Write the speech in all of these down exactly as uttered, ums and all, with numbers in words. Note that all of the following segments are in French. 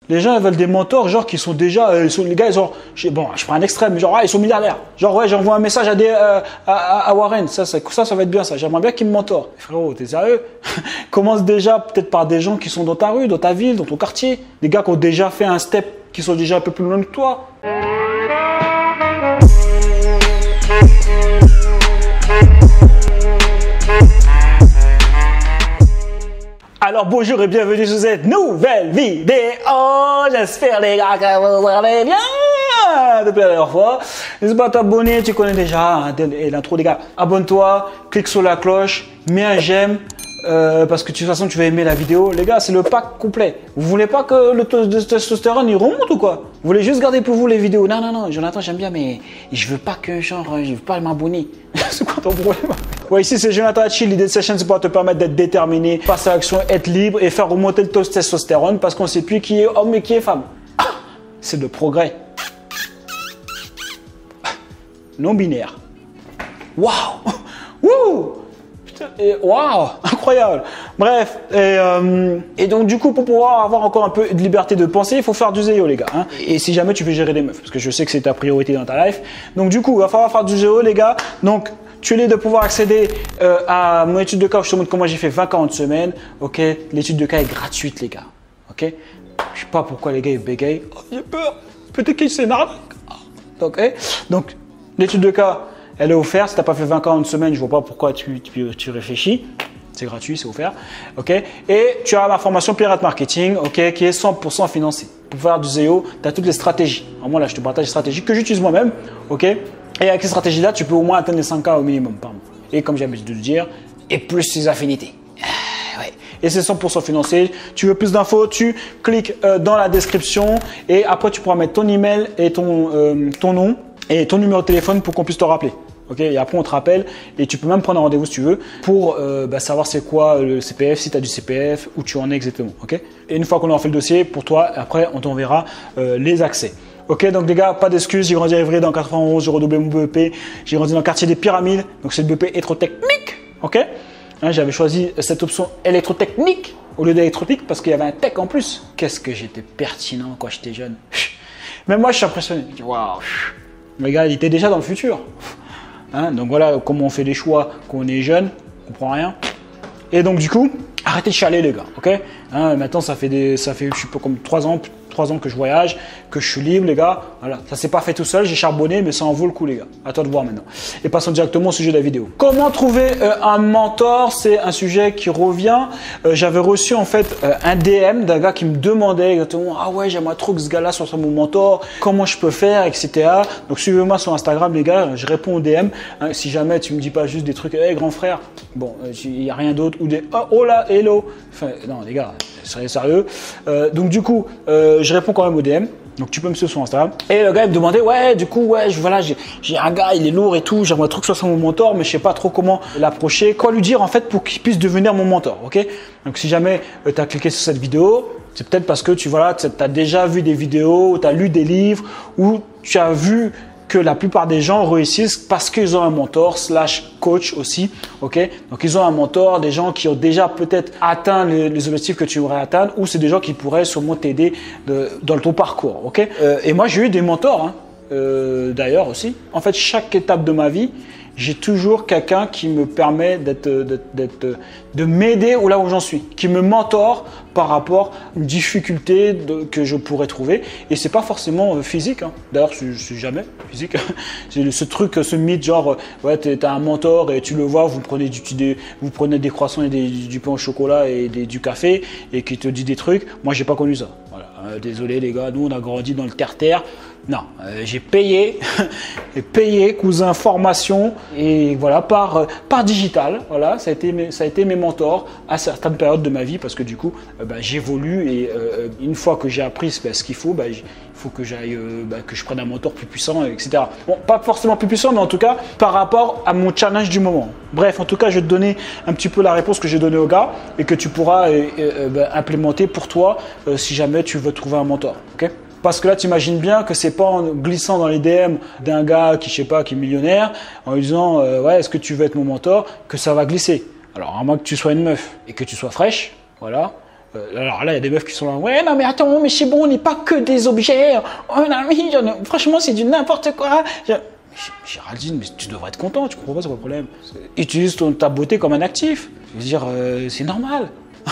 Les gens ils veulent des mentors, genre qui sont déjà, euh, ils sont, les gars, ils sont, je, bon, je prends un extrême, genre, ouais, ils sont milliardaires. Genre, ouais, j'envoie un message à, des, euh, à, à, à Warren, ça, ça, ça, ça va être bien, ça. J'aimerais bien qu'il me mentor. Frérot, t'es sérieux? Commence déjà peut-être par des gens qui sont dans ta rue, dans ta ville, dans ton quartier. Des gars qui ont déjà fait un step, qui sont déjà un peu plus loin que toi. Alors bonjour et bienvenue sur cette nouvelle vidéo. J'espère les gars que vous allez bien depuis la dernière fois. N'hésite pas à t'abonner, tu connais déjà hein, l'intro les gars. Abonne-toi, clique sur la cloche, mets un j'aime. Euh, parce que de toute façon tu vas aimer la vidéo. Les gars, c'est le pack complet. Vous voulez pas que le taux de testostérone il remonte ou quoi? Vous voulez juste garder pour vous les vidéos? Non, non, non, Jonathan, j'aime bien, mais je veux pas que genre, je veux pas m'abonner. C'est quoi ton problème? Ouais, ici c'est Jonathan Hachi. L'idée de cette chaîne c'est pour te permettre d'être déterminé, passer à l'action, être libre et faire remonter le taux de testostérone parce qu'on sait plus qui est homme et qui est femme. Ah, c'est le progrès. Non binaire. Waouh! Wouh! Waouh, incroyable. Bref, et, euh, et donc du coup pour pouvoir avoir encore un peu de liberté de penser, il faut faire du zéro les gars. Hein. Et si jamais tu veux gérer des meufs, parce que je sais que c'est ta priorité dans ta life. Donc du coup, il va falloir faire du zéro les gars. Donc tu es libre de pouvoir accéder euh, à mon étude de cas où je te montre comment j'ai fait vingt quarante semaines. Ok, l'étude de cas est gratuite les gars. Ok, je sais pas pourquoi les gars ils bégayent. Oh, j'ai peur. Peut-être qu'ils s'énervent. Ok, donc l'étude de cas. Elle est offerte. Si tu n'as pas fait vingt quarante semaines, je ne vois pas pourquoi tu, tu, tu réfléchis. C'est gratuit, c'est offert. Okay. Et tu as ma formation Pirate Marketing okay, qui est cent pour cent financée. Pour faire du zéro, tu as toutes les stratégies. Alors moi, là, je te partage les stratégies que j'utilise moi-même. Okay. Et avec ces stratégies-là, tu peux au moins atteindre les cinq K au minimum par mois. Et comme j'ai l'habitude de le dire, et plus ses affinités. Ah, ouais. Et c'est cent pour cent financé. Tu veux plus d'infos, tu cliques euh, dans la description. Et après, tu pourras mettre ton email et ton, euh, ton nom et ton numéro de téléphone pour qu'on puisse te rappeler. Ok, et après on te rappelle et tu peux même prendre un rendez-vous si tu veux pour euh, bah, savoir c'est quoi le C P F, si tu as du C P F, où tu en es exactement. Ok, et une fois qu'on aura fait le dossier pour toi, après on t'enverra euh, les accès. Ok, donc les gars, pas d'excuses, j'ai grandi à Évry dans quatre-vingt-onze, j'ai redoublé mon B E P, j'ai grandi dans le quartier des Pyramides, donc c'est le B E P électrotechnique. Ok, hein, j'avais choisi cette option électrotechnique au lieu d'électronique parce qu'il y avait un tech en plus. Qu'est-ce que j'étais pertinent quand j'étais jeune. Même moi je suis impressionné. Waouh, les gars, il était déjà dans le futur. Hein, donc voilà comment on fait les choix quand on est jeune, on comprend rien. Et donc du coup, arrêtez de chialer les gars, ok hein, maintenant ça fait des, ça fait je sais pas comme trois ans, trois ans que je voyage, que je suis libre les gars. Voilà, ça s'est pas fait tout seul, j'ai charbonné, mais ça en vaut le coup les gars. À toi de voir maintenant. Et passons directement au sujet de la vidéo. Comment trouver euh, un mentor? C'est un sujet qui revient. Euh, J'avais reçu en fait euh, un D M d'un gars qui me demandait exactement ah ouais j'aimerais trop que ce gars-là soit mon mentor. Comment je peux faire, et cetera. Donc suivez-moi sur Instagram les gars, je réponds au D M. Hein, si jamais tu me dis pas juste des trucs, hey grand frère, bon il n'y a rien d'autre ou des oh, oh là hello. Enfin non les gars, soyez sérieux. Euh, donc du coup euh, je réponds quand même au D M. Donc tu peux me suivre sur Instagram. Et le gars il me demandait ouais du coup ouais je, voilà j'ai un gars il est lourd et tout, j'aimerais trop que ce soit mon mentor mais je sais pas trop comment l'approcher, quoi lui dire en fait pour qu'il puisse devenir mon mentor. Ok, donc si jamais euh, tu as cliqué sur cette vidéo, c'est peut-être parce que tu voilà, tu as déjà vu des vidéos, tu as lu des livres ou tu as vu que la plupart des gens réussissent parce qu'ils ont un mentor slash coach aussi, ok. Donc ils ont un mentor, des gens qui ont déjà peut-être atteint les, les objectifs que tu aurais atteindre, ou c'est des gens qui pourraient sûrement t'aider dans ton parcours, ok. Euh, et moi j'ai eu des mentors, hein, euh, d'ailleurs aussi. En fait, chaque étape de ma vie, j'ai toujours quelqu'un qui me permet d'être, d'être, de m'aider ou là où j'en suis, qui me mentore par rapport à une difficulté de, que je pourrais trouver. Et c'est pas forcément physique. Hein. D'ailleurs, je suis jamais physique. C'est ce truc, ce mythe genre, ouais, tu as un mentor et tu le vois, vous prenez, du, des, vous prenez des croissants et des, du pain au chocolat et des, du café et qui te dit des trucs. Moi, j'ai pas connu ça. Voilà. Euh, désolé les gars, nous on a grandi dans le terre-terre. Non, euh, j'ai payé, j'ai payé, cousin, formation et voilà par euh, par digital. Voilà, ça a été mes, ça a été mes mentors à certaines périodes de ma vie parce que du coup, euh, bah, j'évolue et euh, une fois que j'ai appris bah, ce qu'il faut, bah, il faut que j'aille, euh, bah, que je prenne un mentor plus puissant, et cetera. Bon, pas forcément plus puissant, mais en tout cas par rapport à mon challenge du moment. Bref, en tout cas, je vais te donner un petit peu la réponse que j'ai donnée au gars et que tu pourras euh, euh, bah, implémenter pour toi euh, si jamais tu veux trouver un mentor. Ok ? Parce que là, tu imagines bien que c'est pas en glissant dans les D M d'un gars qui, je sais pas, qui est millionnaire, en lui disant euh, ouais, est-ce que tu veux être mon mentor, que ça va glisser. Alors, à moins que tu sois une meuf et que tu sois fraîche, voilà, Euh, alors là, il y a des meufs qui sont là, ouais, non mais attends, mais c'est bon, on n'est pas que des objets. Oh, non, mais, franchement, c'est du n'importe quoi. Je... Géraldine, mais tu devrais être content, tu comprends pas, c'est quoi le problème? Utilise ton, ta beauté comme un actif. Je veux dire, euh, c'est normal.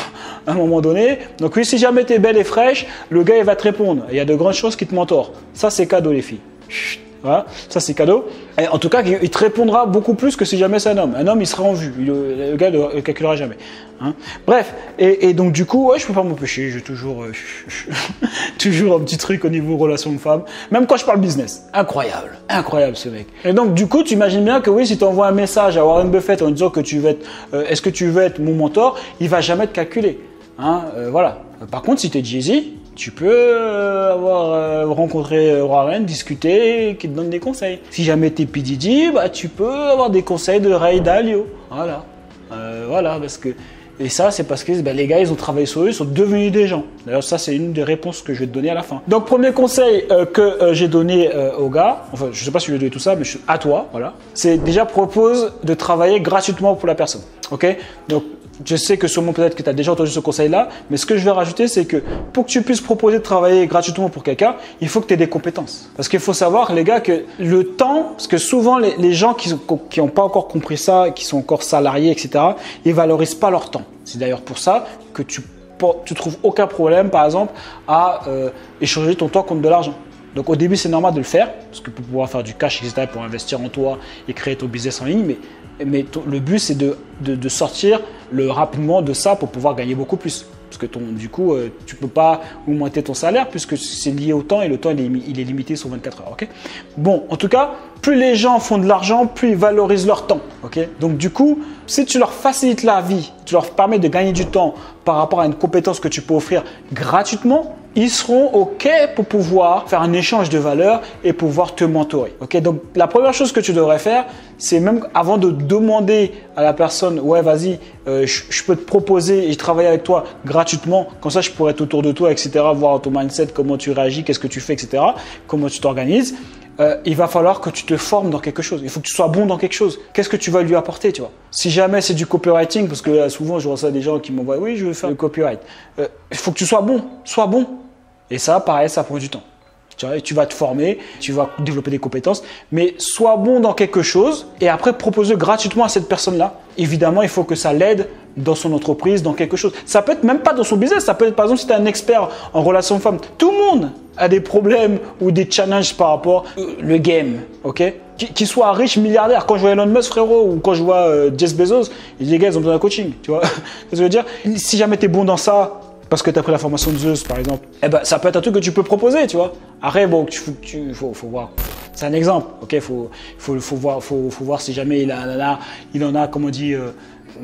À un moment donné, donc oui, si jamais tu es belle et fraîche, le gars il va te répondre. Il y a de grandes choses qui te mentorent. Ça, c'est cadeau, les filles. Chut. Voilà, ça c'est cadeau. Et en tout cas, il te répondra beaucoup plus que si jamais c'est un homme. Un homme, il sera en vue. Il, le gars ne calculera jamais. Hein. Bref, et, et donc du coup, ouais, je peux pas m'empêcher. J'ai toujours, euh, toujours un petit truc au niveau relation de femme. Même quand je parle business. Incroyable, incroyable ce mec. Et donc du coup, tu imagines bien que oui, si tu envoies un message à Warren Buffett en disant que tu veux être, euh, est-ce que tu veux être mon mentor, il va jamais te calculer. Hein, euh, voilà. Par contre, si tu es Jay-Z, tu peux euh, avoir euh, rencontré Warren, discuter, qui te donne des conseils. Si jamais tu es P. Diddy, bah, tu peux avoir des conseils de Ray Dalio. Voilà. Euh, voilà, parce que... Et ça, c'est parce que ben, les gars, ils ont travaillé sur eux, ils sont devenus des gens. D'ailleurs, ça, c'est une des réponses que je vais te donner à la fin. Donc, premier conseil euh, que euh, j'ai donné euh, aux gars, enfin, je sais pas si je vais donner tout ça, mais je suis à toi, voilà. C'est déjà propose de travailler gratuitement pour la personne. Ok? Donc, je sais que sûrement peut-être que tu as déjà entendu ce conseil-là, mais ce que je vais rajouter, c'est que pour que tu puisses proposer de travailler gratuitement pour quelqu'un, il faut que tu aies des compétences. Parce qu'il faut savoir, les gars, que le temps, parce que souvent les, les gens qui n'ont pas encore compris ça, qui sont encore salariés, et cetera, ils valorisent pas leur temps. C'est d'ailleurs pour ça que tu tu trouves aucun problème, par exemple, à euh, échanger ton temps contre de l'argent. Donc au début, c'est normal de le faire, parce que pour pouvoir faire du cash, et cetera, pour investir en toi et créer ton business en ligne, mais Mais ton, le but, c'est de, de, de sortir le, rapidement de ça pour pouvoir gagner beaucoup plus. Parce que ton, du coup, euh, tu ne peux pas augmenter ton salaire puisque c'est lié au temps et le temps, il est, il est limité sur vingt-quatre heures. Okay, bon, en tout cas, plus les gens font de l'argent, plus ils valorisent leur temps. Okay, donc, du coup, si tu leur facilites la vie, tu leur permets de gagner du temps par rapport à une compétence que tu peux offrir gratuitement, ils seront OK pour pouvoir faire un échange de valeurs et pouvoir te mentorer. Okay, donc, la première chose que tu devrais faire, c'est même avant de demander à la personne, ouais, vas-y, euh, je, je peux te proposer et je travaille avec toi gratuitement. Comme ça, je pourrais être autour de toi, et cetera, voir ton mindset, comment tu réagis, qu'est-ce que tu fais, et cetera, comment tu t'organises. Euh, il va falloir que tu te formes dans quelque chose. Il faut que tu sois bon dans quelque chose. Qu'est-ce que tu vas lui apporter, tu vois? Si jamais c'est du copywriting, parce que euh, souvent, je reçois des gens qui m'envoient, oui, je veux faire du copyright. Euh, il faut que tu sois bon. Sois bon. Et ça, pareil, ça prend du temps. Tu vois, tu vas te former, tu vas développer des compétences, mais sois bon dans quelque chose et après propose-le gratuitement à cette personne-là. Évidemment, il faut que ça l'aide dans son entreprise, dans quelque chose. Ça peut être même pas dans son business, ça peut être par exemple si tu es un expert en relations femmes. Tout le monde a des problèmes ou des challenges par rapport au le game, ok? Qu'il soit riche, milliardaire. Quand je vois Elon Musk, frérot, ou quand je vois euh, Jeff Bezos, les gars, ils ont besoin d'un coaching, tu vois? Ce que je veux dire, si jamais tu es bon dans ça, parce que tu as pris la formation de Zeus, par exemple, eh ben, ça peut être un truc que tu peux proposer, tu vois. Après, bon, il faut, faut, faut voir. C'est un exemple, ok. Il faut, faut, faut, voir, faut, faut voir si jamais il, a, là, il en a, comme on dit, euh,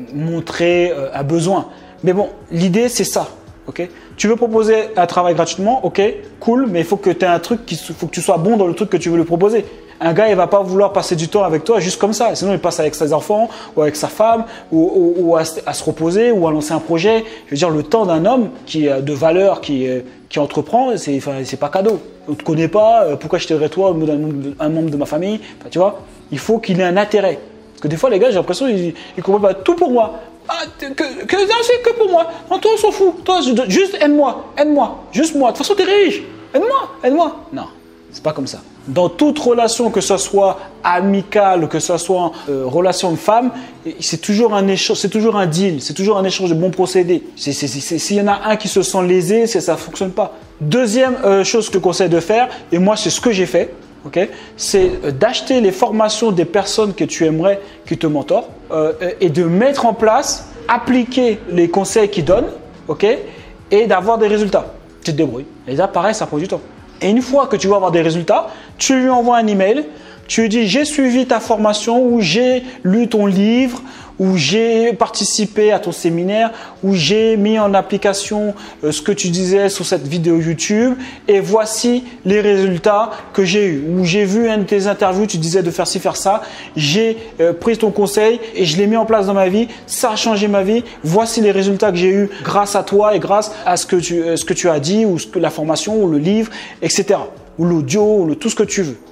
montré euh, un besoin. Mais bon, l'idée, c'est ça, ok. Tu veux proposer un travail gratuitement, ok, cool, mais il faut que tu aies un truc, il faut que tu sois bon dans le truc que tu veux lui proposer. Un gars, il va pas vouloir passer du temps avec toi juste comme ça. Sinon, il passe avec ses enfants ou avec sa femme ou, ou, ou à, à se reposer ou à lancer un projet. Je veux dire, le temps d'un homme qui a de valeur, qui, qui entreprend, c'est, enfin, c'est pas cadeau. On te connaît pas. Pourquoi je t'aiderais toi, un membre de ma famille? Enfin, tu vois, il faut qu'il ait un intérêt. Parce que des fois, les gars, j'ai l'impression qu'ils ils comprennent pas tout pour moi. Ah, que, que, non, c'est que pour moi. Non, toi, on s'en fout. Toi, juste aide-moi, aide-moi, juste moi. De toute façon, t'es riche. Aide-moi, aide-moi. Non, c'est pas comme ça. Dans toute relation, que ce soit amicale, que ce soit euh, relation de femme, c'est toujours un échange, c'est toujours un deal, c'est toujours un échange de bons procédés. S'il y en a un qui se sent lésé, ça ne fonctionne pas. Deuxième euh, chose que je te conseille de faire, et moi c'est ce que j'ai fait, okay, c'est euh, d'acheter les formations des personnes que tu aimerais qui te mentorent euh, et de mettre en place, appliquer les conseils qu'ils donnent, okay, et d'avoir des résultats. Tu te débrouilles. Et là, pareil, ça prend du temps. Et une fois que tu vas avoir des résultats, tu lui envoies un email, tu lui dis j'ai suivi ta formation ou j'ai lu ton livre ou j'ai participé à ton séminaire ou j'ai mis en application euh, ce que tu disais sur cette vidéo YouTube et voici les résultats que j'ai eus. Ou j'ai vu une de tes interviews, tu disais de faire ci, faire ça, j'ai euh, pris ton conseil et je l'ai mis en place dans ma vie, ça a changé ma vie, voici les résultats que j'ai eus grâce à toi et grâce à ce que tu, euh, ce que tu as dit ou ce que, la formation ou le livre, et cetera. Ou l'audio, ou le, tout ce que tu veux.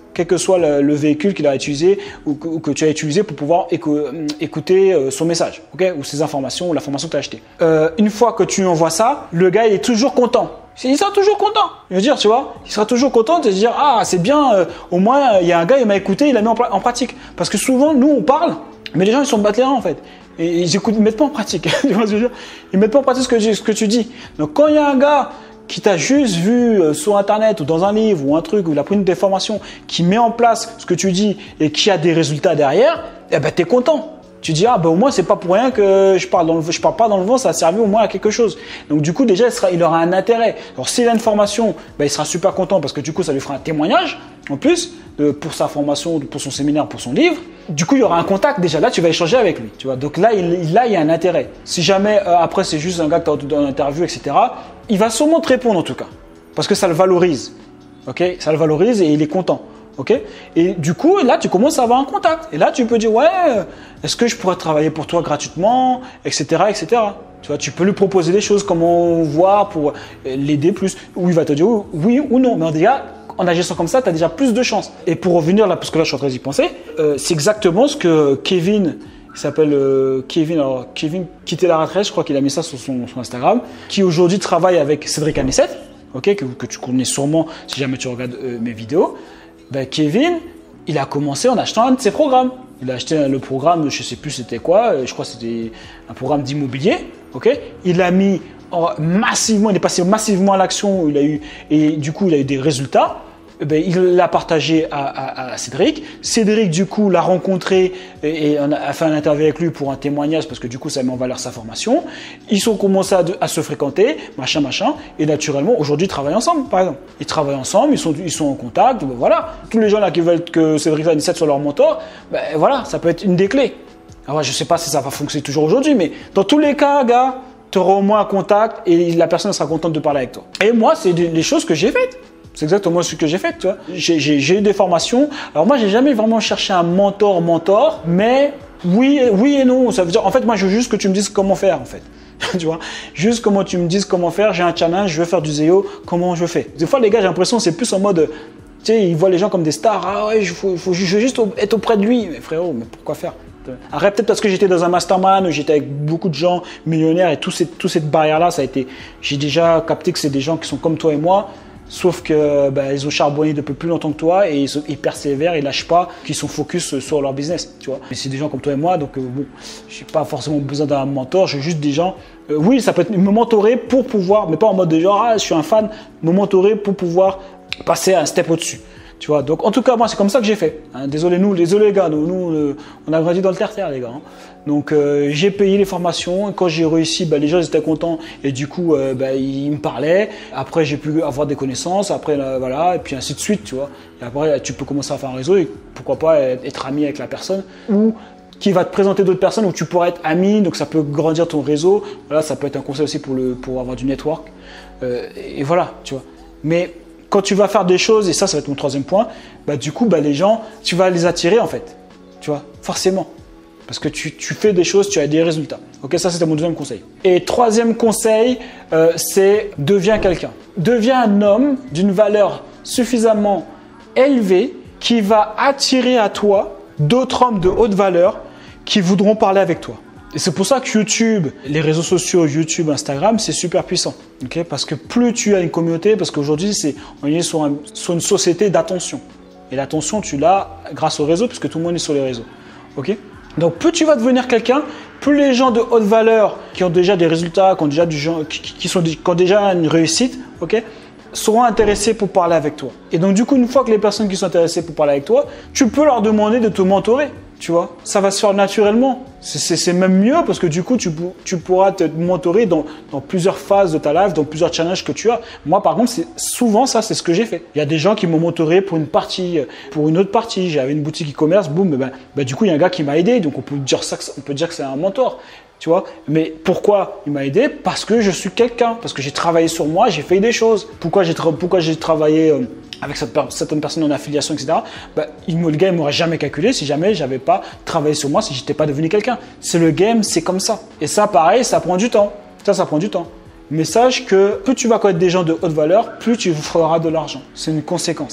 quel que soit le, le véhicule qu'il a utilisé ou que, ou que tu as utilisé pour pouvoir éco écouter euh, son message, ok, ou ses informations ou l'information que tu as achetée. Euh, une fois que tu envoies ça, le gars il est toujours content. Il sera toujours content. Je veux dire, tu vois, il sera toujours content de se dire ah c'est bien, euh, au moins il y a un gars il m'a écouté, il l'a mis en, en pratique. Parce que souvent nous on parle, mais les gens ils sont battus en fait. Et ils écoutent, ils mettent pas en pratique. Tu vois ce que je veux dire? Ils mettent pas en pratique ce que, ce que tu dis. Donc quand il y a un gars qui t'a juste vu euh, sur internet ou dans un livre ou un truc où il a pris une déformation, qui met en place ce que tu dis et qui a des résultats derrière, eh ben t'es content. Tu dis ah ben au moins c'est pas pour rien que je parle dans le, je parle pas dans le vent, ça a servi au moins à quelque chose. Donc du coup déjà il, sera, il aura un intérêt. Alors s'il a une formation, ben, il sera super content parce que du coup ça lui fera un témoignage en plus de, pour sa formation, pour son séminaire, pour son livre. Du coup il y aura un contact déjà là, tu vas échanger avec lui. Tu vois, donc là il, là il y a un intérêt. Si jamais euh, après c'est juste un gars que tu as dans l'interview et cetera, il va sûrement te répondre en tout cas parce que ça le valorise. Ok, ça le valorise et il est content. Ok, et du coup, là, tu commences à avoir un contact. Et là, tu peux dire, ouais, est-ce que je pourrais travailler pour toi gratuitement, et cetera, et cetera. Tu vois, tu peux lui proposer des choses, comment voir pour l'aider plus. Ou il va te dire oui ou non. Mais déjà, en agissant comme ça, tu as déjà plus de chances. Et pour revenir là, parce que là, je suis en train d'y penser, euh, c'est exactement ce que Kevin, il s'appelle euh, Kevin, alors Kevin quittait la retraite, je crois qu'il a mis ça sur son, son Instagram, qui aujourd'hui travaille avec Cédric Anissette, ok, que, que tu connais sûrement si jamais tu regardes euh, mes vidéos. Ben Kevin, il a commencé en achetant un de ses programmes. Il a acheté le programme, je ne sais plus c'était quoi, je crois que c'était un programme d'immobilier. Okay, il a mis massivement, il est passé massivement à l'action, il a eu, et du coup il a eu des résultats. Ben, il l'a partagé à, à, à Cédric. Cédric, du coup, l'a rencontré et, et on a fait un interview avec lui pour un témoignage parce que du coup, ça met en valeur sa formation. Ils ont commencé à, à se fréquenter, machin, machin. Et naturellement, aujourd'hui, ils travaillent ensemble, par exemple. Ils travaillent ensemble, ils sont, ils sont en contact. Ben, voilà. Tous les gens là qui veulent que Cédric Anissette soit leur mentor, ben, voilà, ça peut être une des clés. Alors, je ne sais pas si ça va fonctionner toujours aujourd'hui, mais dans tous les cas, gars, tu auras au moins un contact et la personne sera contente de parler avec toi. Et moi, c'est les choses que j'ai faites. C'est exactement ce que j'ai fait, tu vois. J'ai eu des formations. Alors moi, j'ai jamais vraiment cherché un mentor, mentor, mais oui, oui et non. Ça veut dire, en fait, moi, je veux juste que tu me dises comment faire, en fait. Tu vois, juste comment tu me dises comment faire. J'ai un challenge, je veux faire du S E O, comment je fais. Des fois, les gars, j'ai l'impression c'est plus en mode, tu sais, ils voient les gens comme des stars. Ah ouais, il faut, faut, je veux juste être auprès de lui. Mais frérot, mais pourquoi faire? Arrête, peut-être parce que j'étais dans un mastermind où j'étais avec beaucoup de gens millionnaires et toute cette, toute cette barrière-là, ça a été. J'ai déjà capté que c'est des gens qui sont comme toi et moi. Sauf que bah, ils ont charbonné depuis plus longtemps que toi et ils, ils persévèrent, ils lâchent pas, qu'ils sont focus sur leur business, tu vois. Mais c'est des gens comme toi et moi, donc euh, bon, j'ai pas forcément besoin d'un mentor, j'ai juste des gens. Euh, oui, ça peut être me mentorer pour pouvoir, mais pas en mode de genre ah je suis un fan, me mentorer pour pouvoir passer un step au-dessus. Tu vois, donc en tout cas, moi, c'est comme ça que j'ai fait. Hein. Désolé, nous, désolé les gars, nous, nous euh, on a grandi dans le terre-terre, les gars. Hein. Donc, euh, j'ai payé les formations. Quand j'ai réussi, bah, les gens ils étaient contents et du coup, euh, bah, ils me parlaient. Après, j'ai pu avoir des connaissances. Après, là, voilà, et puis ainsi de suite, tu vois. Et après, tu peux commencer à faire un réseau et pourquoi pas être ami avec la personne ou qui va te présenter d'autres personnes où tu pourras être ami. Donc, ça peut grandir ton réseau. Voilà, ça peut être un conseil aussi pour le, pour avoir du network. Euh, et voilà, tu vois. Mais quand tu vas faire des choses, et ça, ça va être mon troisième point, bah, du coup, bah, les gens, tu vas les attirer en fait, tu vois, forcément. Parce que tu, tu fais des choses, tu as des résultats. Ok, ça, c'était mon deuxième conseil. Et troisième conseil, euh, c'est deviens quelqu'un. Deviens un homme d'une valeur suffisamment élevée qui va attirer à toi d'autres hommes de haute valeur qui voudront parler avec toi. Et c'est pour ça que YouTube, les réseaux sociaux, YouTube, Instagram, c'est super puissant. Okay, parce que plus tu as une communauté, parce qu'aujourd'hui, c'est, on est sur, un, sur une société d'attention. Et l'attention, tu l'as grâce au réseau, puisque tout le monde est sur les réseaux. Okay, donc, plus tu vas devenir quelqu'un, plus les gens de haute valeur, qui ont déjà des résultats, qui ont déjà, du genre, qui, qui sont, qui ont déjà une réussite, okay, seront intéressés pour parler avec toi. Et donc, du coup, une fois que les personnes qui sont intéressées pour parler avec toi, tu peux leur demander de te mentorer. Tu vois, ça va se faire naturellement. C'est même mieux parce que du coup, tu, tu pourras te mentorer dans, dans plusieurs phases de ta life, dans plusieurs challenges que tu as. Moi, par contre, souvent ça, c'est ce que j'ai fait. Il y a des gens qui m'ont mentoré pour une partie, pour une autre partie. J'avais une boutique e-commerce, boum, ben, ben, du coup, il y a un gars qui m'a aidé. Donc, on peut dire ça, on peut dire que c'est un mentor. Tu vois, mais pourquoi il m'a aidé? Parce que je suis quelqu'un, parce que j'ai travaillé sur moi, j'ai fait des choses. Pourquoi j'ai pourquoi j'ai travaillé euh, avec cette per certaines personnes en affiliation, et cetera. Ben, il, le gars, il m'aurait jamais calculé si jamais j'avais pas travaillé sur moi, si j'étais pas devenu quelqu'un. C'est le game, c'est comme ça. Et ça, pareil, ça prend du temps. Ça, ça prend du temps. Mais sache que plus tu vas connaître des gens de haute valeur, plus tu feras de l'argent. C'est une conséquence.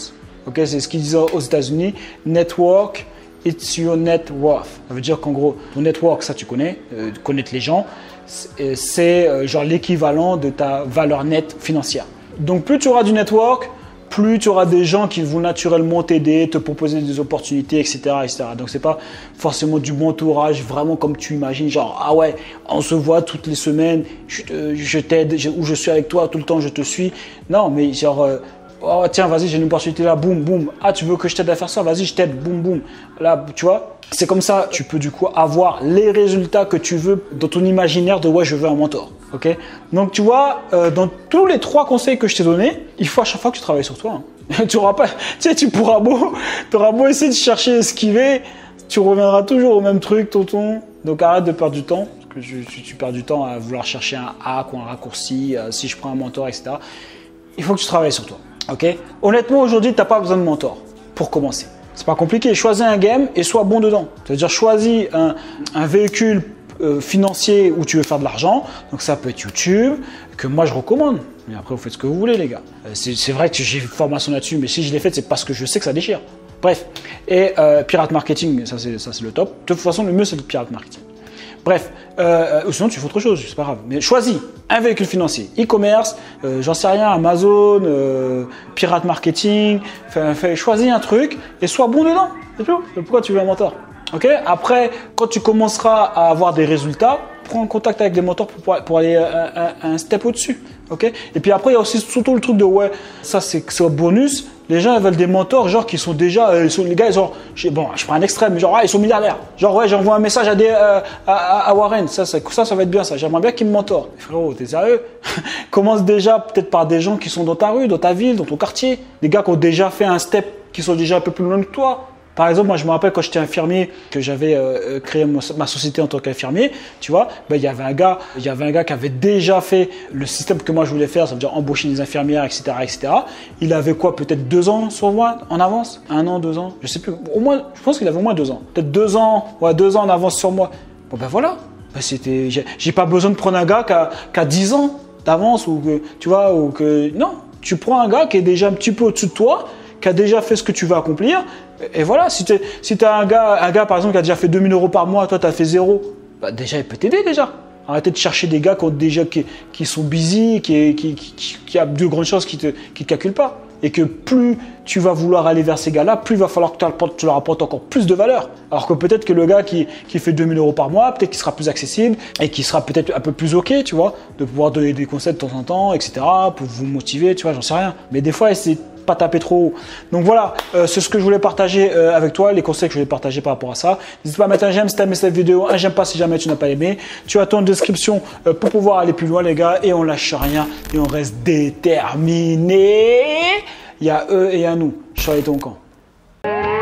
Ok, c'est ce qu'ils disent aux États-Unis. Network, it's your net worth. Ça veut dire qu'en gros, ton network, ça tu connais, euh, connaître les gens, c'est euh, genre l'équivalent de ta valeur nette financière. Donc plus tu auras du network, plus tu auras des gens qui vont naturellement t'aider, te proposer des opportunités, et cetera et cetera. Donc, ce n'est pas forcément du bon entourage, vraiment comme tu imagines, genre, ah ouais, on se voit toutes les semaines, je, je t'aide, ou je suis avec toi tout le temps, je te suis. Non, mais genre, euh, oh tiens, vas-y, j'ai une opportunité là, boum, boum. Ah, tu veux que je t'aide à faire ça? Vas-y, je t'aide, boum, boum. Là, tu vois, c'est comme ça, tu peux du coup avoir les résultats que tu veux dans ton imaginaire de ouais, je veux un mentor. Ok, donc tu vois, euh, dans tous les trois conseils que je t'ai donnés, il faut à chaque fois que tu travailles sur toi. Hein. tu auras pas, tu sais, tu pourras beau, tu auras beau essayer de chercher, esquiver, tu reviendras toujours au même truc, tonton. Donc arrête de perdre du temps, parce que je, tu, tu perds du temps à vouloir chercher un hack ou un raccourci, euh, si je prends un mentor, et cetera. Il faut que tu travailles sur toi. Ok, honnêtement, aujourd'hui, tu n'as pas besoin de mentor pour commencer. C'est pas compliqué. Choisis un game et sois bon dedans. C'est-à-dire, choisis un, un véhicule Euh, financier où tu veux faire de l'argent, donc ça peut être YouTube, que moi je recommande, mais après vous faites ce que vous voulez les gars. Euh, c'est vrai que j'ai une formation là-dessus, mais si je l'ai faite c'est parce que je sais que ça déchire. Bref, et euh, pirate marketing, ça c'est le top. De toute façon le mieux c'est le pirate marketing. Bref, euh, ou sinon tu fais autre chose, c'est pas grave. Mais choisis un véhicule financier, e-commerce, euh, j'en sais rien, Amazon, euh, pirate marketing, fais, fais, choisis un truc et sois bon dedans, c'est tout. Pourquoi tu veux un mentor? Ok. Après, quand tu commenceras à avoir des résultats, prends contact avec des mentors pour, pour aller un, un, un step au-dessus. Ok. Et puis après, il y a aussi surtout le truc de ouais, ça c'est un bonus. Les gens ils veulent des mentors, genre qui sont déjà, euh, ils sont, les gars, ils sont, bon, je prends un extrême, genre ouais, ils sont milliardaires. Genre ouais, j'envoie un message à, des, euh, à, à Warren, ça, ça, ça, ça va être bien ça. J'aimerais bien qu'il me mentor. Frérot, t'es sérieux? Commence déjà peut-être par des gens qui sont dans ta rue, dans ta ville, dans ton quartier, des gars qui ont déjà fait un step, qui sont déjà un peu plus loin que toi. Par exemple, moi, je me rappelle quand j'étais infirmier, que j'avais euh, créé ma, ma société en tant qu'infirmier, tu vois, ben, il y avait un gars, il y avait un gars qui avait déjà fait le système que moi je voulais faire, ça veut dire embaucher des infirmières, et cetera, et cetera. Il avait quoi, peut-être deux ans sur moi en avance, un an, deux ans, je sais plus. Au moins, je pense qu'il avait au moins deux ans, peut-être deux ans, ouais, deux ans en avance sur moi. Bon ben voilà, ben, c'était, j'ai pas besoin de prendre un gars qui a, qui a dix ans d'avance ou que, tu vois, ou que non, tu prends un gars qui est déjà un petit peu au-dessus de toi, qui a déjà fait ce que tu veux accomplir. Et voilà, si tu si as un gars, un gars par exemple qui a déjà fait deux mille euros par mois, toi tu as fait zéro, bah déjà il peut t'aider déjà. Arrêtez de chercher des gars qui, ont déjà, qui, qui sont busy, qui, qui, qui, qui a de grandes chances qui ne te, qui te calculent pas. Et que plus tu vas vouloir aller vers ces gars-là, plus il va falloir que tu leur apportes encore plus de valeur. Alors que peut-être que le gars qui, qui fait deux mille euros par mois, peut-être qu'il sera plus accessible et qui sera peut-être un peu plus OK, tu vois, de pouvoir donner des conseils de temps en temps, et cetera, pour vous motiver, tu vois, j'en sais rien. Mais des fois, c'est pas taper trop haut. Donc voilà, euh, c'est ce que je voulais partager euh, avec toi, les conseils que je voulais partager par rapport à ça. N'hésite pas à mettre un j'aime si tu as aimé cette vidéo, un j'aime pas si jamais tu n'as pas aimé. Tu as ton description euh, pour pouvoir aller plus loin les gars, et on lâche rien et on reste déterminé. Il y a eux et il y a nous. Je suis dans ton camp.